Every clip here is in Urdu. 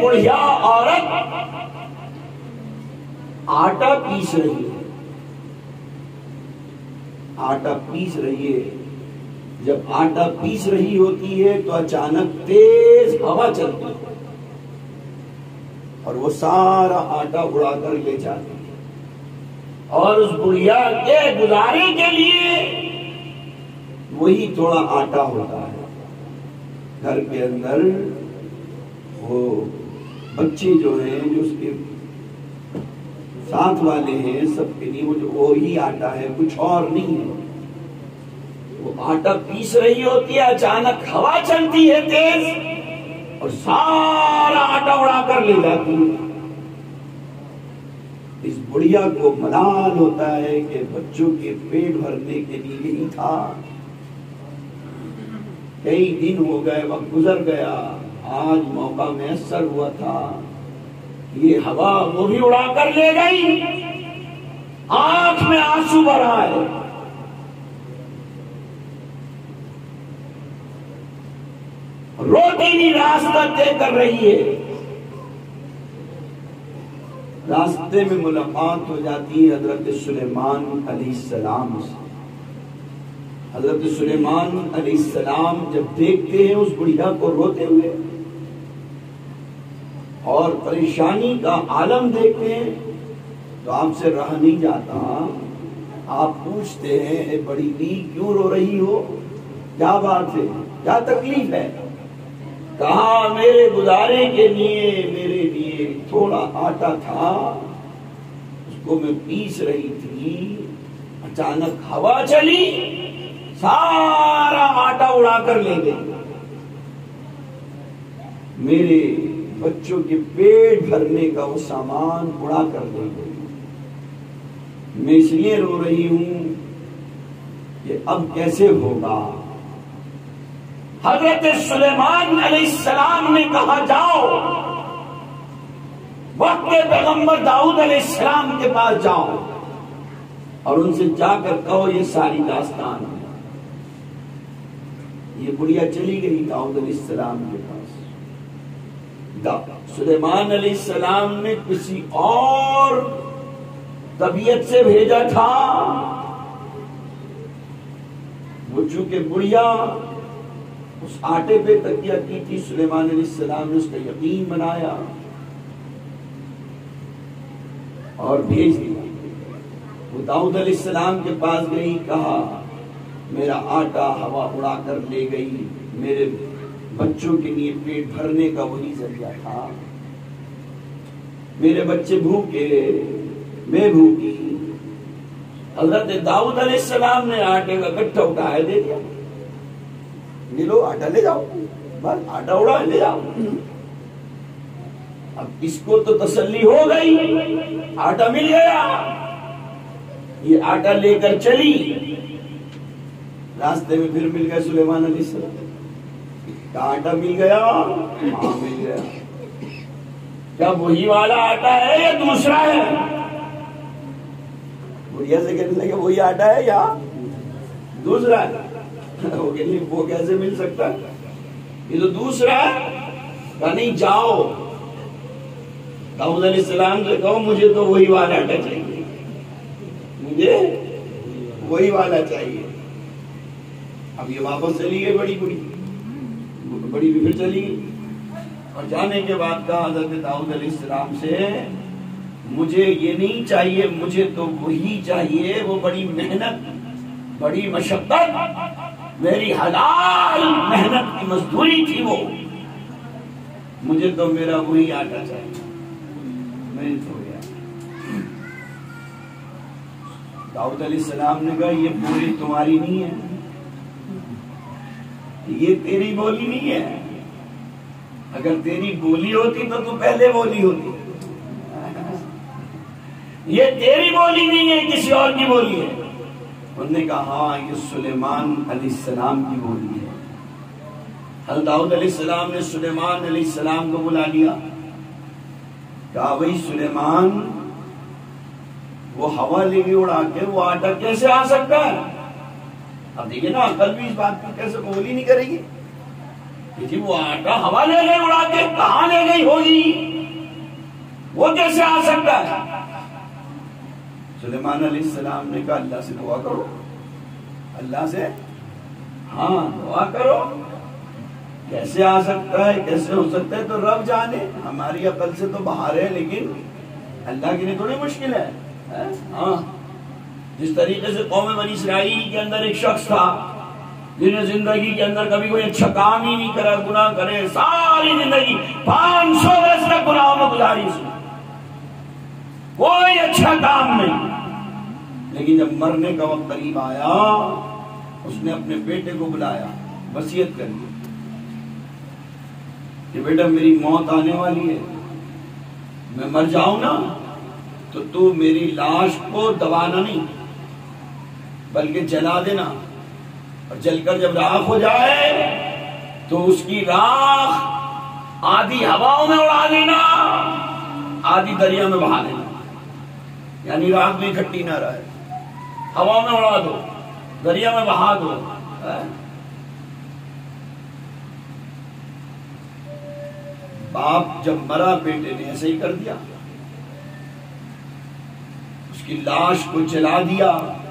بڑھیا عورت آٹا پیس رہی ہے، آٹا پیس رہی ہے. جب آٹا پیس رہی ہوتی ہے تو اچانک تیز ہوا چلتی ہے اور وہ سارا آٹا اڑا کر لے جاتی ہے. اور اس بڑھیا کے گزارے کے لیے وہی تھوڑا آٹا ہوتا ہے. گھر کے اندر وہ بچے جو ہیں، جو اس کے ساتھ والے ہیں، سب کے لیے وہی آٹا ہے، کچھ اور نہیں ہے. وہ آٹا پیس رہی ہوتی ہے، اچانک ہوا چلتی ہے تیز اور سارا آٹا اڑا کر لے جاتی ہے. اس بڑھیا کو ملال ہوتا ہے کہ بچوں کے پیٹ بھرنے کے لیے نہیں تھا. کئی دن ہو گئے، وقت گزر گیا، آج موقع میسر ہوا تھا. یہ ہوا وہ بھی اڑا کر لے گئی. آنکھ میں آنسو بھرا ہے. روٹی نہیں راستہ طے کر رہی ہے. راستے میں ملاقات ہو جاتی ہے حضرت سلیمان علیہ السلام سے. حضرت سلیمان علیہ السلام جب دیکھتے ہیں اس بڑھیا کو روتے ہوئے اور پریشانی کا عالم دیکھتے ہیں تو آپ سے رہا نہیں جاتا. آپ پوچھتے ہیں اے بڑی بی کیوں رو رہی ہو، کیا بات ہے، کیا تکلیف ہے؟ کہا میرے گزارے کے لیے میرے لیے تھوڑا آٹا تھا، اس کو میں پیس رہی تھی، اچانک ہوا چلی، سارا آٹا اڑا کر لے گئی. میرے بچوں کے پیٹ بھرنے کا وہ سامان اڑا کر لے گئی. میں اس لیے رو رہی ہوں کہ اب کیسے ہوگا. حضرت سلیمان علیہ السلام نے کہا جاؤ، وقت پیغمبر داؤد علیہ السلام کے پاس جاؤ اور ان سے جا کر کہو یہ ساری داستان ہے. یہ بڑھیا چلی گئی داؤد علیہ السلام کے پاس. سلیمان علیہ السلام نے کسی اور طبیعت سے بھیجا تھا. وہ چونکہ بڑھیا اس آٹے پہ تکیہ کی تھی، سلیمان علیہ السلام نے اس کا یقین بنایا اور بھیج دیا. وہ داؤد علیہ السلام کے پاس گئی، کہا میرا آٹا ہوا اڑا کر لے گئی، میرے بچوں کے لیے پیٹ بھرنے کا وہی ذریعہ تھا. میرے بچے بھوکے، میں بھوکی. حضرت داؤد علیہ السلام نے آٹے کا گٹھا اٹھایا دے دیا. یہ لو آٹا لے جاؤ، بس آٹا اڑا لے جاؤ. اب اس کو تو تسلی ہو گئی، آٹا مل گیا. یہ آٹا لے کر چلی. راستے میں پھر مل گیا سلیمان علیہ السلام. آٹا مل گیا، ہاں مل گیا. کیا وہی والا آٹا ہے یا دوسرا ہے؟ بڑھیا سے کہنے لگے وہی آٹا ہے یا دوسرا ہے. وہ کیسے مل سکتا ہے، یہ تو دوسرا ہے. کہا نہیں جاؤ داؤد علیہ السلام سے کہو مجھے تو وہی والا آٹا چاہیے، مجھے وہی والا چاہیے. اب یہ واپس چلی گئی بڑی بھی پھر چلی گئی. اور جانے کے بعد کہا حضرت داؤد علیہ السلام سے مجھے یہ نہیں چاہیے، مجھے تو وہی چاہیے، وہ بڑی محنت، بڑی مشقت، میری حلال محنت کی مزدوری تھی، وہ مجھے تو میرا وہی آٹا چاہیے. میں تو گیا. داؤد علیہ السلام نے کہا یہ بولی تمہاری نہیں ہے، یہ تیری بولی نہیں ہے. اگر تیری بولی ہوتی تو پہلے بولی ہوتی. یہ تیری بولی نہیں ہے، کسی اور کی بولی ہے. انہوں نے کہا ہاں یہ سلیمان علیہ السلام کی بولی ہے. حضرت داؤد علیہ السلام نے سلیمان علیہ السلام کو بلا لیا. کہا بھائی سلیمان، وہ ہوا لے گئی اڑا کے، وہ آٹا کیسے آ سکتا ہے؟ اب دیکھیں نا عقل بھی اس بات کو کیسے قبول ہی نہیں کرے گی. وہ آٹا ہوا لے گئی اڑا کے، کہاں لے گئی ہوگی؟ وہ کیسے آ سکتا ہے؟ سلیمان علیہ السلام نے کہا اللہ سے دعا کرو، اللہ سے ہاں دعا کرو، کیسے آ سکتا ہے، کیسے ہو سکتا ہے تو رب جانے، ہماری عقل سے تو باہر ہے، لیکن اللہ کے لیے تھوڑی مشکل ہے۔ ہاں جس طریقے سے قوم بنی اسرائیل کے اندر ایک شخص تھا جن نے زندگی کے اندر کبھی کوئی اچھا کام ہی نہیں کرا، گناہ کرے، ساری زندگی 500 برس تک گناہوں میں گزاری، اس نے کوئی اچھا کام نہیں، لیکن جب مرنے کا وقت قریب آیا اس نے اپنے بیٹے کو بلایا، وصیت کر دی کہ بیٹا میری موت آنے والی ہے، میں مر جاؤں نا تو تو میری لاش کو دبانا نہیں بلکہ جلا دینا، اور جل کر جب راکھ ہو جائے تو اس کی راکھ آدھی ہواؤں میں اڑا دینا، آدھی دریا میں بہا دینا، یعنی راکھ میں اکٹھی نہ رہے، ہواؤں میں اڑا دو، دریا میں بہا دو۔ باپ جب مرا بیٹے نے ایسے ہی کر دیا، اس کی لاش کو جلا دیا،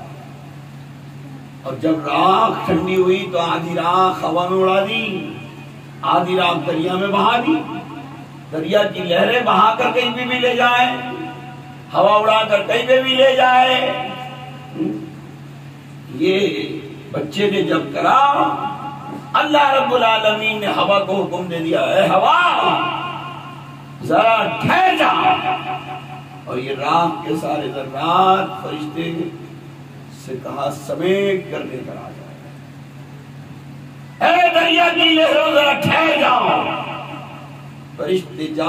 اور جب راکھ ٹھنڈی ہوئی تو آدھی راکھ ہوا میں اڑا دی، آدھی راکھ دریا میں بہا دی، دریا کی لہریں بہا کر کہیں بھی لے جائے، ہوا اڑا کر کہیں پہ بھی لے جائے۔ یہ بچے نے جب کرا، اللہ رب العالمین نے ہوا کو حکم دے دیا، اے ہوا ذرا ٹھہر جا، اور یہ راکھ کے سارے ذرات فرشتے سے کہا سمیٹ کر لے کر آ جائے، اے دریا کی لہروں ذرا ٹھہر جاؤ، فرشتے جا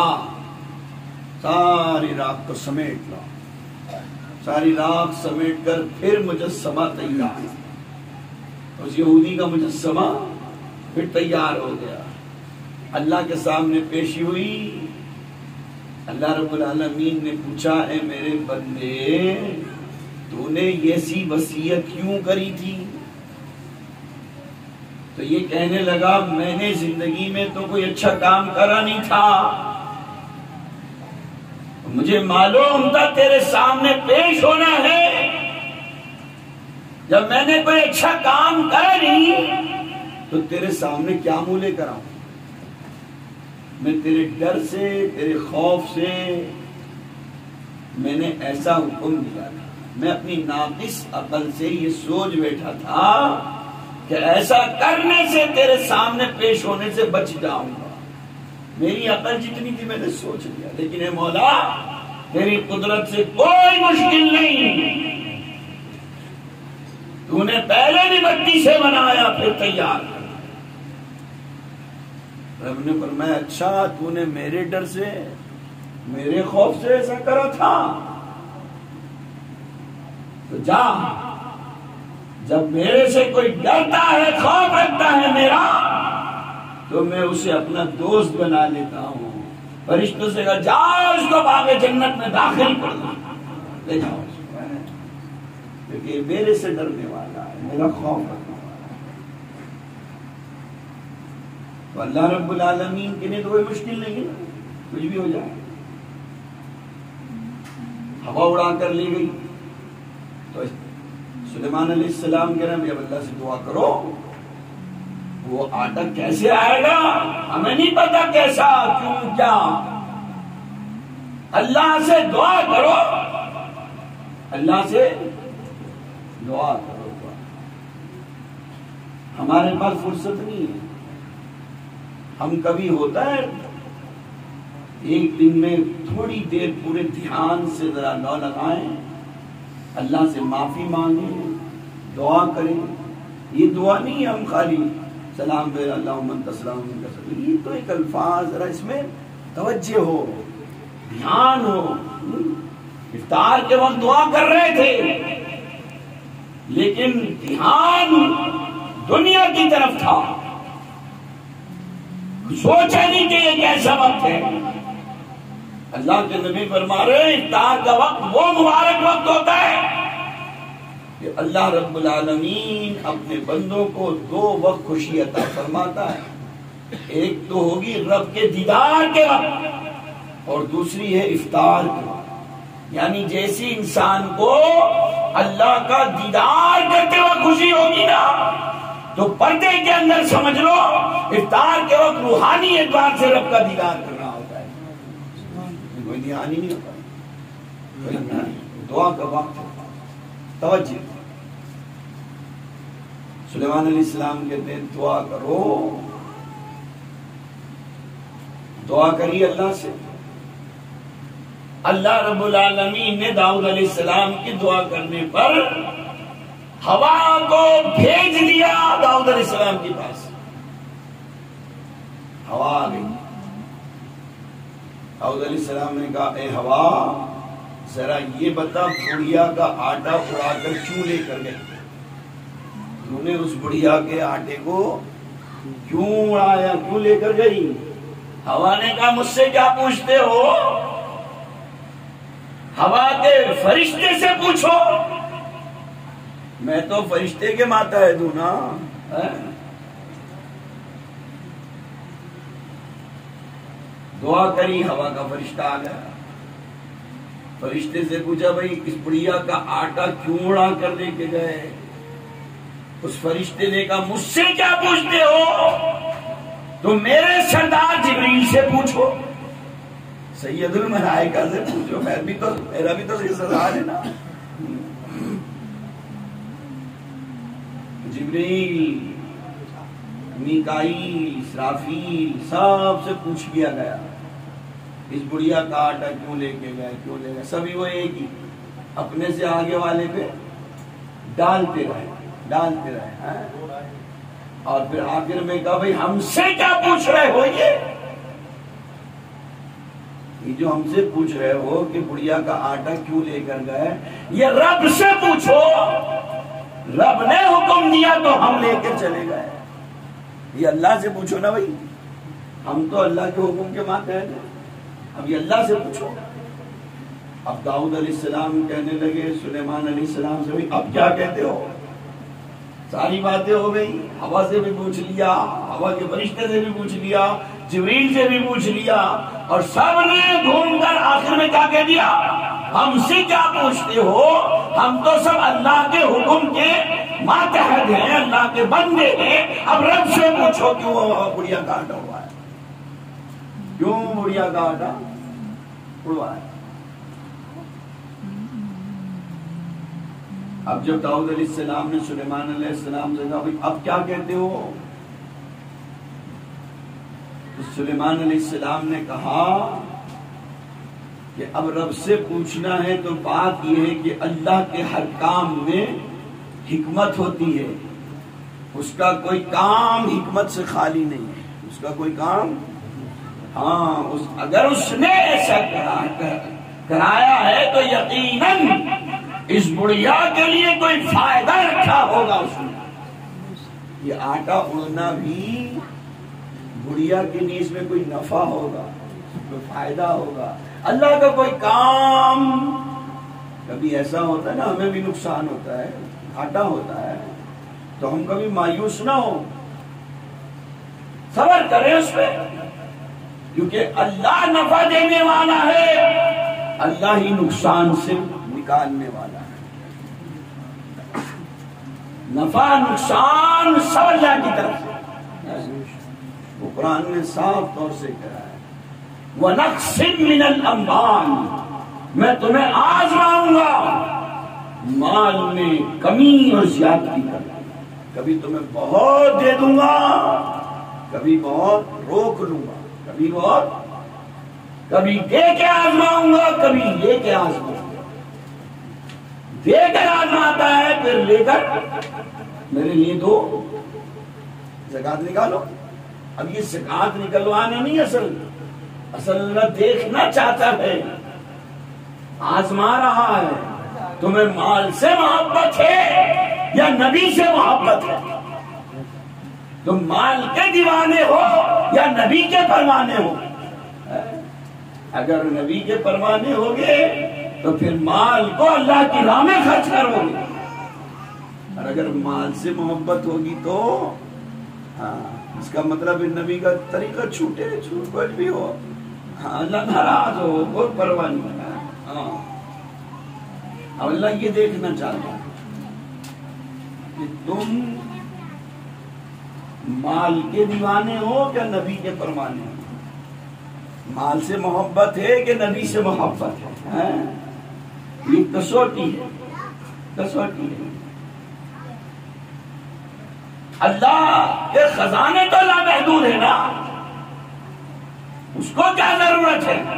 ساری راکھ کو سمیٹ لا، ساری راکھ سمیٹ کر پھر مجسمہ تیار، اس یہودی کا مجسمہ پھر تیار ہو گیا، اللہ کے سامنے پیشی ہوئی۔ اللہ رب العالمین نے پوچھا، اے میرے بندے تو نے ایسی وصیت کیوں کری تھی؟ تو یہ کہنے لگا میں نے زندگی میں تو کوئی اچھا کام کرا نہیں تھا، مجھے معلوم تھا تیرے سامنے پیش ہونا ہے، جب میں نے کوئی اچھا کام کرا نہیں تو تیرے سامنے کیا منہ لے کر آؤں؟ میں تیرے ڈر سے، تیرے خوف سے میں نے ایسا حکم دیا تھا، میں اپنی ناقص عقل سے یہ سوچ بیٹھا تھا کہ ایسا کرنے سے تیرے سامنے پیش ہونے سے بچ جاؤں گا، میری عقل جتنی تھی میں نے سوچ لیا، لیکن اے مولا تیری قدرت سے کوئی مشکل نہیں، تو نے پہلے بھی مٹی سے بنایا پھر تیار کر۔ رب نے فرمایا اچھا تو نے میرے ڈر سے، میرے خوف سے ایسا کرا تھا، تو جا، جب میرے سے کوئی ڈرتا ہے، خوف رکھتا ہے میرا، تو میں اسے اپنا دوست بنا لیتا ہوں، فرشتوں سے کہا جا اس کو باغ جنت میں داخل کر دو، لے جاؤ اس کو، کیونکہ میرے سے ڈرنے والا ہے، میرا خوف رکھنے والا ہے۔ تو اللہ رب العالمین کے لیے تو کوئی مشکل نہیں ہے، کچھ بھی ہو جائے۔ ہوا اڑا کر لے گئی تو سلیمان علیہ السلام کہہ رہے ہیں اب اللہ سے دعا کرو، وہ آٹا کیسے آئے گا ہمیں نہیں پتا، کیسا، کیوں، کیا، اللہ سے دعا کرو، اللہ سے دعا کرو۔ ہمارے پاس فرصت نہیں ہے، ہم کبھی ہوتا ہے ایک دن میں تھوڑی دیر پورے دھیان سے ذرا لو لگائیں، اللہ سے معافی مانگیں، دعا کریں۔ یہ دعا نہیں ہم خالی سلام بے اللہم انت السلام منک السلام، یہ تو ایک الفاظ، ذرا اس میں توجہ ہو، دھیان ہو۔ افطار کے وقت دعا کر رہے تھے لیکن دھیان دنیا کی طرف تھا، سوچا نہیں کہ یہ کیسا وقت ہے۔ اللہ کے نبی فرما رہے افطار کا وقت وہ مبارک وقت ہوتا ہے کہ اللہ رب العالمین اپنے بندوں کو دو وقت خوشی عطا فرماتا ہے، ایک تو ہوگی رب کے دیدار کے وقت، اور دوسری ہے افطار کی، یعنی جیسی انسان کو اللہ کا دیدار کرتے وقت خوشی ہوگی نا، تو پردے کے اندر سمجھ لو افطار کے وقت روحانی اعتبار سے رب کا دیدار کرنا ہوتا ہے، کوئی دھیان ہی نہیں ہوتا، دعا کا وقت توجہ۔ سلیمان علیہ السلام کہتے ہیں دعا کرو، دعا کریے اللہ سے۔ اللہ رب العالمین نے داؤد علیہ السلام کی دعا کرنے پر ہوا کو بھیج دیا داؤد علیہ السلام کے پاس، ہوا آ گئی۔ داؤد علیہ السلام نے کہا اے ہوا ذرا یہ بتا بڑھیا کا آٹا اڑا کر کیوں لے کر گئے؟ انہوں نے اس بڑھیا کے آٹے کو کیوں اڑایا، کیوں لے کر گئی؟ ہوا نے کہا مجھ سے کیا پوچھتے ہو، ہوا کے فرشتے سے پوچھو، میں تو فرشتے کے ماتحت ہوں نا۔ دعا کری، ہوا کا فرشتہ آ گیا، فرشتے سے پوچھا بھائی اس بڑھیا کا آٹا کیوں اڑا کر لے کے گئے؟ اس فرشتے نے کہا مجھ سے کیا پوچھتے ہو، تو میرے سردار جبریل سے پوچھو، سید الملائکہ سے پوچھو، میرا بھی تو سردار ہے نا۔ جبریل، میکائیل، اسرافیل سب سے پوچھ لیا گیا اس بڑھیا کا آٹا کیوں لے کے گئے، کیوں لے گئے؟ سبھی وہ ایک ہی اپنے سے آگے والے پہ ڈالتے رہے اور پھر آخر میں کہا بھائی ہم سے کیا پوچھ رہے ہو، یہ جو ہم سے پوچھ رہے ہو کہ بڑھیا کا آٹا کیوں لے کر گئے، یہ رب سے پوچھو، رب نے حکم دیا تو ہم لے کر چلے گئے۔ یہ اللہ سے پوچھو نا بھائی، ہم تو اللہ کے حکم کے ماتحت ہیں، اب یہ اللہ سے پوچھو۔ اب داؤد علیہ السلام کہنے لگے سلیمان علیہ السلام سے بھائی اب کیا کہتے ہو؟ ساری باتیں ہو گئی، ہوا سے بھی پوچھ لیا، ہوا کے فرشتے سے بھی پوچھ لیا، جبریل سے بھی پوچھ لیا، اور سب نے گھوم کر آخر میں کیا کہہ دیا، ہم سے کیا پوچھتے ہو، ہم تو سب اللہ کے حکم کے ماتحت ہیں، اللہ کے بندے ہیں، اب رب سے پوچھو کیوں بڑھیا کا آٹا ہوا ہے، کیوں بڑھیا کا آٹا اڑوا ہے۔ اب جب داؤد علیہ السلام نے سلیمان علیہ السلام سے کہا اب کیا کہتے ہو، تو سلیمان علیہ السلام نے کہا کہ اب رب سے پوچھنا ہے تو بات یہ ہے کہ اللہ کے ہر کام میں حکمت ہوتی ہے، اس کا کوئی کام حکمت سے خالی نہیں ہے، اس کا کوئی کام، ہاں اگر اس نے ایسا کرایا ہے تو یقیناً اس بڑھیا کے لیے کوئی فائدہ رکھا ہوگا اس نے۔ یہ آٹا اڑنا بھی بڑھیا کے لیے اس میں کوئی نفع ہوگا، کوئی فائدہ ہوگا، اللہ کا کوئی کام۔ کبھی ایسا ہوتا ہے نا ہمیں بھی نقصان ہوتا ہے، گھاٹا ہوتا ہے، تو ہم کبھی مایوس نہ ہو، صبر کریں اس پہ، کیونکہ اللہ نفع دینے والا ہے، اللہ ہی نقصان سے نکالنے والا ہے۔ نفع نقصان سب اللہ کی طرف سے، وہ قرآن نے صاف طور سے کہا ہے وَنَقْصٍ مِّنَ الْأَمْوَالِ، میں تمہیں آزماؤں گا مال میں کمی اور زیادتی کرنا، کبھی تمہیں بہت دے دوں گا، کبھی بہت روک لوں گا، کبھی دے کے آزماؤں گا، کبھی لے کے آزماؤں گا۔ دے کر آزماتا ہے پھر لے کر میرے لیے دو، زکات نکالو۔ اب یہ زکات نکلوانا نہیں، اصل اللہ دیکھنا چاہتا ہے، آزما رہا ہے تمہیں مال سے محبت ہے یا نبی سے محبت ہے، تم مال کے دیوانے ہو یا نبی کے پروانے ہو۔ اگر نبی کے پروانے ہوگے تو پھر مال کو اللہ کی راہ میں خرچ کرو گے، اور اگر مال سے محبت ہوگی تو اس کا مطلب نبی کا طریقہ چھوٹے، چھوٹ کچھ بھی ہو، اللہ ناراض ہو بہت پرواہ نہیں ہے. ہاں اب اللہ یہ دیکھنا چاہتا ہے کہ تم مال کے دیوانے ہو کیا نبی کے پروانے ہو. مال سے محبت ہے کہ نبی سے محبت ہے. یہ کسوٹی ہے، کسوٹی ہے. اللہ کے خزانے تو لامحدود ہے نا، اس کو کیا ضرورت ہے؟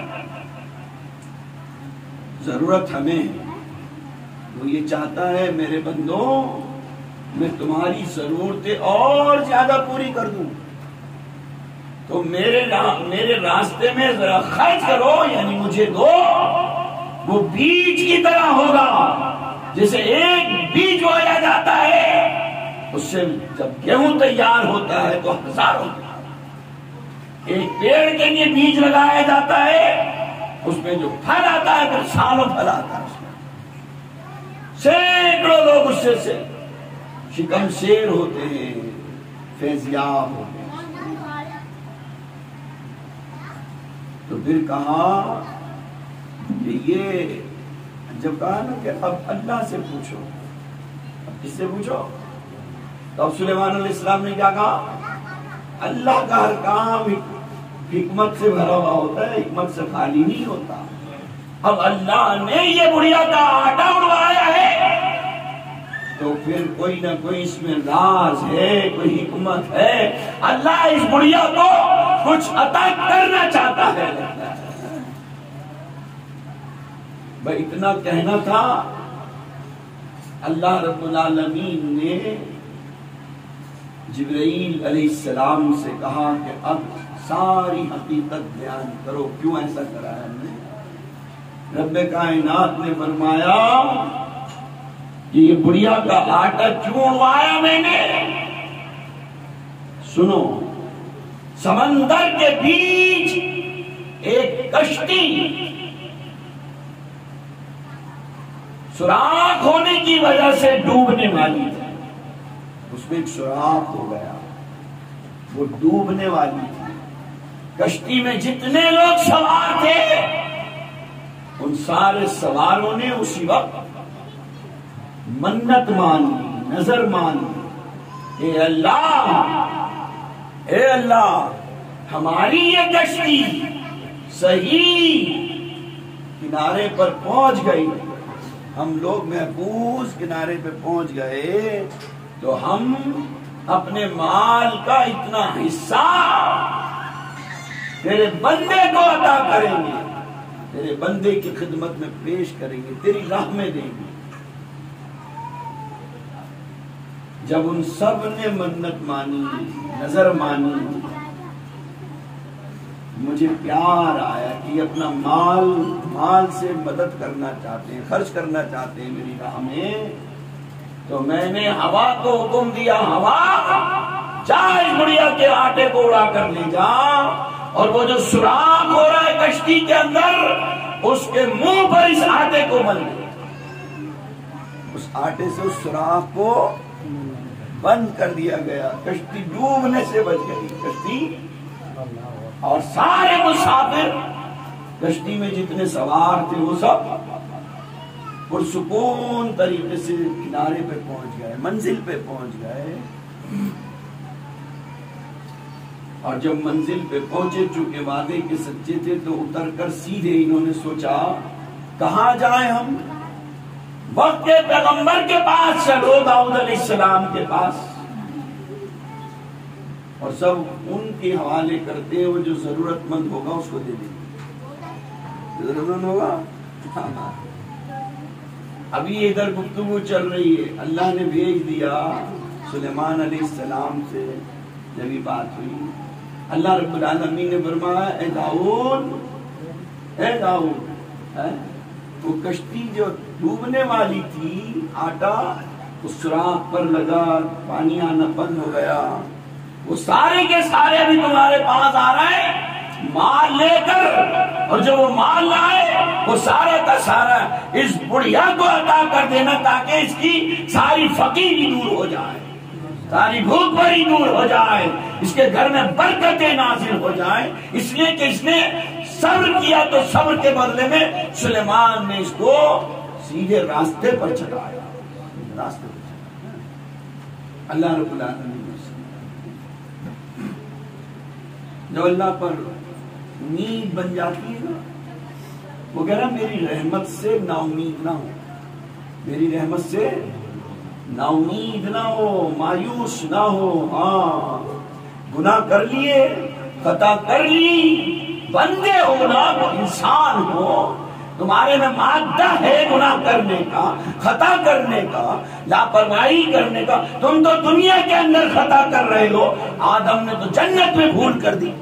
ضرورت ہمیں. وہ یہ چاہتا ہے میرے بندوں میں تمہاری ضرورتیں اور زیادہ پوری کر دوں، تو میرے راستے میں ذرا خرچ کرو، یعنی مجھے دو. وہ بیج کی طرح ہوگا، جیسے ایک بیج بویا جاتا ہے، اس سے جب گیہوں تیار ہوتا ہے تو ہزاروں. ایک پیڑ کے لیے بیج لگایا جاتا ہے، اس میں جو پھل آتا ہے پھر سالوں پھل آتا ہے. اس میں سینکڑوں لوگ اس سے شکم شیر ہوتے ہیں، فیضیاب ہوتے ہیں. تو پھر کہا کہ یہ جب کہا نا کہ اب اللہ سے پوچھو، اب کس سے پوچھو؟ تو اب سلیمان علیہ السلام نے کیا کہا؟ اللہ کا ہر کام حکمت سے بھرا ہوا ہوتا ہے، حکمت سے خالی نہیں ہوتا. اب اللہ نے یہ بڑھیا کا آٹا اڑوایا ہے تو پھر کوئی نہ کوئی اس میں راز ہے، کوئی حکمت ہے. اللہ اس بڑھیا کو کچھ عطا کرنا چاہتا ہے. بھائی اتنا کہنا تھا. اللہ رب العالمین نے جبرائیل علیہ السلام سے کہا کہ اب ساری حقیقت بیان کرو. کیوں ایسا کرا ہے ہم نے؟ رب کائنات نے فرمایا کہ یہ بڑھیا کا آٹا کیوں اڑوایا میں نے؟ سنو، سمندر کے بیچ ایک کشتی سوراخ ہونے کی وجہ سے ڈوبنے والی تھی. اس میں ایک سوراخ ہو گیا، وہ ڈوبنے والی تھی. کشتی میں جتنے لوگ سوار تھے ان سارے سواروں نے اسی وقت منت مانی، نظر مانی، اے اللہ ہماری یہ کشتی صحیح کنارے پر پہنچ گئی، ہم لوگ محفوظ کنارے پہ پہنچ گئے تو ہم اپنے مال کا اتنا حصہ تیرے بندے کو عطا کریں گے، تیرے بندے کی خدمت میں پیش کریں گے، تیری راہ میں دیں گے. جب ان سب نے منت مانی، نظر مانی، مجھے پیار آیا کہ اپنا مال سے مدد کرنا چاہتے ہیں، خرچ کرنا چاہتے ہیں میری راہ میں، تو میں نے ہوا کو حکم دیا، ہوا جا اس گڑیا کے آٹے کو اڑا کر لے جا، اور وہ جو سوراخ ہو رہا ہے کشتی کے اندر اس کے منہ پر اس آٹے کو مل دے. اس آٹے سے اس سوراخ کو بند کر دیا گیا، کشتی ڈوبنے سے بچ گئی. کشتی اور سارے مسافر کشتی میں جتنے سوار تھے وہ سب پرسکون طریقے سے کنارے پہ پہنچ گئے، منزل پہ پہنچ گئے. اور جب منزل پہ پہنچے، چونکہ وعدے کے سچے تھے، تو اتر کر سیدھے انہوں نے سوچا کہاں جائیں ہم؟ وقت کے پیغمبر کے پاس چلو، داؤد علیہ السلام کے پاس. اور سب ان کے حوالے کرتے ہیں، وہ جو ضرورت مند ہوگا اس کو دے دیں گے. ضرورت مند ہوگا. ابھی ادھر گفتگو چل رہی ہے، اللہ نے بھیج دیا سلیمان علیہ السلام سے. جب یہ بات ہوئی، اللہ رب العالمین نے فرمایا اے داؤد، وہ کشتی جو ڈوبنے والی تھی، آٹا اس سوراخ پر لگا، پانی آنا بند ہو گیا، وہ سارے کے سارے ابھی تمہارے پاس آ رہے ہیں مال لے کر، اور جو وہ مال لائے وہ سارا کا سارا اس بڑھیا کو عطا کر دینا، تاکہ اس کی ساری فقیری دور ہو جائے، ساری بھوک بھری دور ہو جائے، اس کے گھر میں برکتیں نازل ہو جائیں، اس لیے کہ اس نے صبر کیا تو صبر کے بدلے میں سلیمان نے اس کو سیدھے راستے پر چڑھایا، راستے پر چڑھایا۔ اللہ رب العالمین جو اللہ پر امید بن جاتی ہے نا، وہ کہہ رہا میری رحمت سے نا امید نہ ہو، میری رحمت سے نا امید نہ ہو، مایوس نہ ہو۔ ہاں گناہ کر لیے، خطا کر لی، بندے ہو نا، انسان ہو، تمہارے میں مادہ ہے گناہ کرنے کا، خطا کرنے کا، لاپرواہی کرنے کا۔ تم تو دنیا کے اندر خطا کر رہے ہو، آدم نے تو جنت میں بھول کر دی،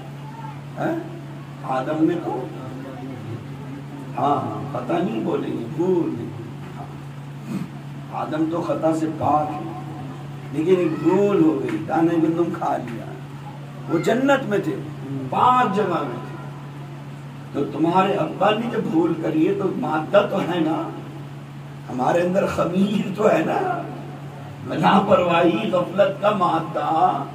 آدم نے تو ہاں خطا نہیں بولیں گے، بھول نہیں۔ آدم تو خطا سے پاک ہے، لیکن ایک بھول ہو گئی، دانے گندم کھا لیا۔ وہ جنت میں تھے، پاک جگہ میں تھے، تو تمہارے ابا نے جب بھول کری ہے تو مادہ تو ہے نا، ہمارے اندر خمیر تو ہے نا، لاپرواہی غفلت کا مادہ۔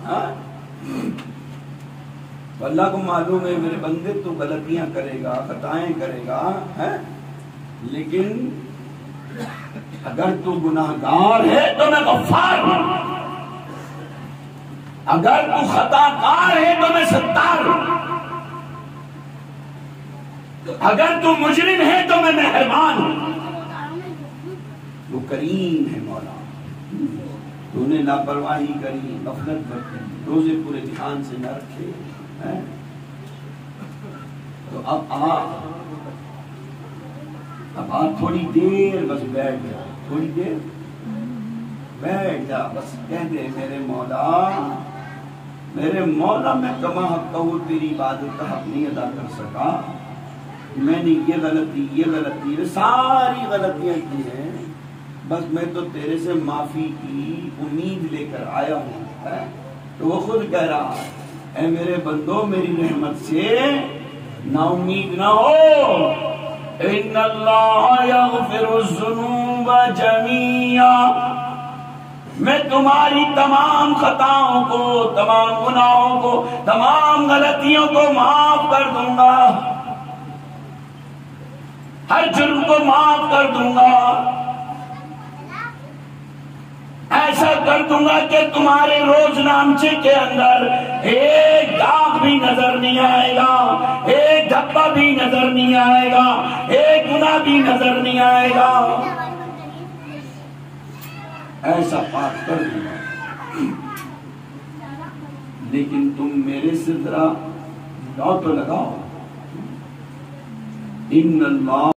اللہ کو معلوم ہے میرے بندے تو غلطیاں کرے گا، خطائیں کرے گا، لیکن اگر تو گناہگار ہے تو میں غفار ہوں، اگر تو خطا کار ہے تو میں ستار ہوں، اگر تو مجرم ہے تو میں مہربان ہوں۔ وہ کریم ہے مولا، تو نے لاپرواہی کری، غفلت برتی، روزے پورے دھیان سے نہ رکھے، تو اب آپ تھوڑی دیر بس بیٹھ جا، تھوڑی دیر بیٹھ جا، بس کہہ دے میرے مولا میں کما حق ہوں، تیری عبادت کا حق نہیں ادا کر سکا، میں نے یہ غلطی ساری غلطیاں کی ہیں، بس میں تو تیرے سے معافی کی امید لے کر آیا ہوں۔ تو وہ خود کہہ رہا ہے اے میرے بندو میری رحمت سے نا امید نہ ہو، ان اللہ یغفر الذنوب جمیعا، میں تمہاری تمام خطاؤں کو، تمام گناہوں کو، تمام غلطیوں کو معاف کر دوں گا، ہر جرم کو معاف کر دوں گا، ایسا کر دوں گا کہ تمہارے روز نامچے کے اندر ایک داغ بھی نظر نہیں آئے گا، ایک دھبا بھی نظر نہیں آئے گا، ایک گناہ بھی نظر نہیں آئے گا، ایسا پاک کر دوں گا۔ لیکن تم میرے سے ذرا تو لگاؤ، ان اللہ